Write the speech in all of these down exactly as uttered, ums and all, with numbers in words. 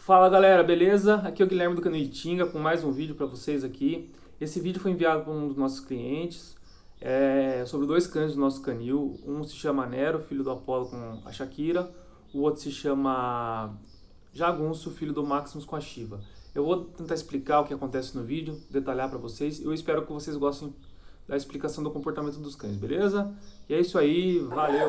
Fala galera, beleza? Aqui é o Guilherme do Canitinga com mais um vídeo para vocês aqui. Esse vídeo foi enviado por um dos nossos clientes é, sobre dois cães do nosso canil. Um se chama Nero, filho do Apollo com a Shakira. O outro se chama Jagunço, filho do Maximus com a Shiva. Eu vou tentar explicar o que acontece no vídeo, detalhar para vocês. Eu espero que vocês gostem da explicação do comportamento dos cães, beleza? E é isso aí, valeu!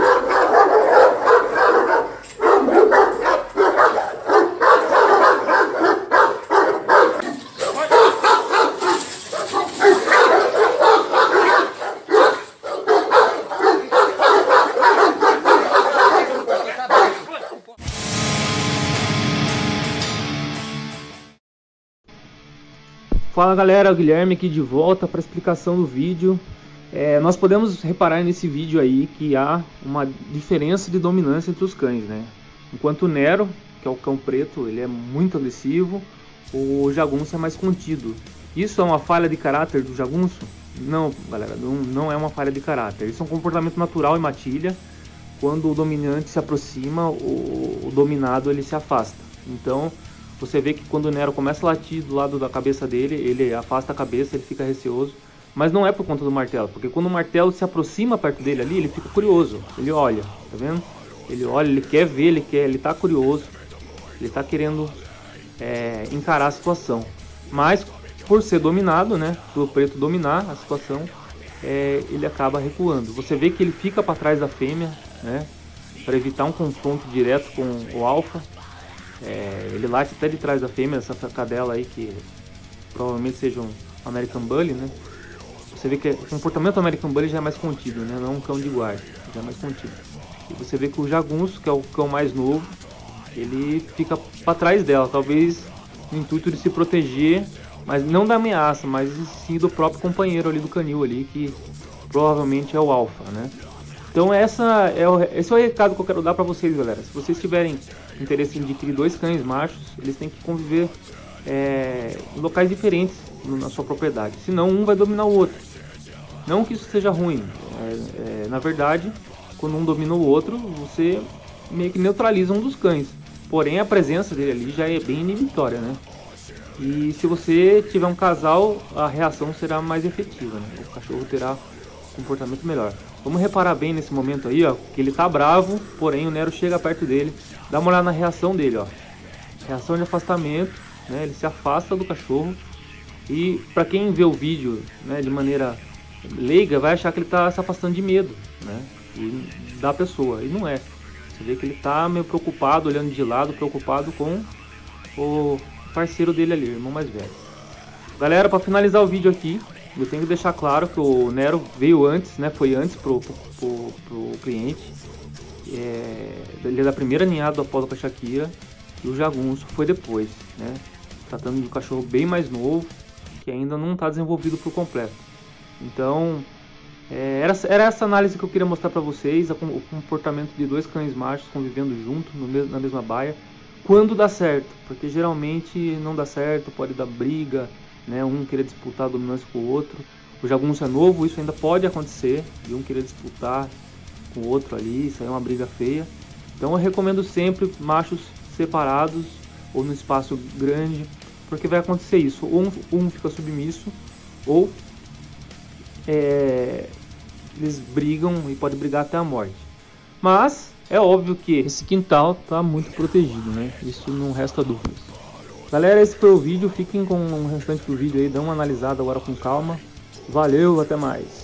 Fala galera, o Guilherme aqui de volta para a explicação do vídeo. É, nós podemos reparar nesse vídeo aí que há uma diferença de dominância entre os cães, né? Enquanto o Nero, que é o cão preto, ele é muito agressivo, o Jagunço é mais contido. Isso é uma falha de caráter do Jagunço? Não, galera, não, não é uma falha de caráter. Isso é um comportamento natural em matilha. Quando o dominante se aproxima, o, o dominado ele se afasta. Então você vê que quando o Nero começa a latir do lado da cabeça dele, ele afasta a cabeça, ele fica receoso. Mas não é por conta do martelo, porque quando o martelo se aproxima perto dele ali, ele fica curioso. Ele olha, tá vendo? Ele olha, ele quer ver, ele quer, ele tá curioso. Ele tá querendo é, encarar a situação. Mas por ser dominado, né, pelo preto dominar a situação, é, ele acaba recuando. Você vê que ele fica para trás da fêmea, né, para evitar um confronto direto com o alfa. É, ele late até de trás da fêmea, essa cadela aí que provavelmente seja um American Bully, né? Você vê que o comportamento do American Bully já é mais contido, né? Não é um cão de guarda, já é mais contido. E você vê que o Jagunço, que é o cão mais novo, ele fica para trás dela, talvez no intuito de se proteger, mas não da ameaça, mas sim do próprio companheiro ali do canil ali, que provavelmente é o alfa, né? Então essa é o, esse é o recado que eu quero dar para vocês, galera. Se vocês tiverem interesse em adquirir dois cães machos, eles têm que conviver é, em locais diferentes na sua propriedade. Senão um vai dominar o outro. Não que isso seja ruim. É, é, na verdade, quando um domina o outro, você meio que neutraliza um dos cães. Porém, a presença dele ali já é bem inibitória, né? E se você tiver um casal, a reação será mais efetiva, né? O cachorro terá um comportamento melhor. Vamos reparar bem nesse momento aí, ó, que ele tá bravo, porém o Nero chega perto dele. Dá uma olhada na reação dele, ó. Reação de afastamento, né? Ele se afasta do cachorro. E para quem vê o vídeo, né, de maneira leiga, vai achar que ele tá se afastando de medo, né? E da pessoa. E não é. Você vê que ele tá meio preocupado, olhando de lado, preocupado com o parceiro dele ali, o irmão mais velho. Galera, para finalizar o vídeo aqui, eu tenho que deixar claro que o Nero veio antes, né? Foi antes pro, pro, pro, pro cliente. É, ele é da primeira ninhada do Apollo com a Shakira. E o Jagunço foi depois, né? Tratando de um cachorro bem mais novo, que ainda não está desenvolvido por completo. Então, é, era, era essa análise que eu queria mostrar para vocês. A, o comportamento de dois cães machos convivendo junto no mesmo, na mesma baia. Quando dá certo, porque geralmente não dá certo, pode dar briga, né, um querer disputar a dominância com o outro. O Jagunço é novo, isso ainda pode acontecer, de um querer disputar com o outro ali, isso aí é uma briga feia. Então eu recomendo sempre machos separados ou no espaço grande, porque vai acontecer isso, ou um, um fica submisso, ou é, eles brigam e pode brigar até a morte. Mas é óbvio que esse quintal está muito protegido, né? Isso não resta dúvidas. Galera, esse foi o vídeo, fiquem com o restante do vídeo aí, dão uma analisada agora com calma. Valeu, até mais!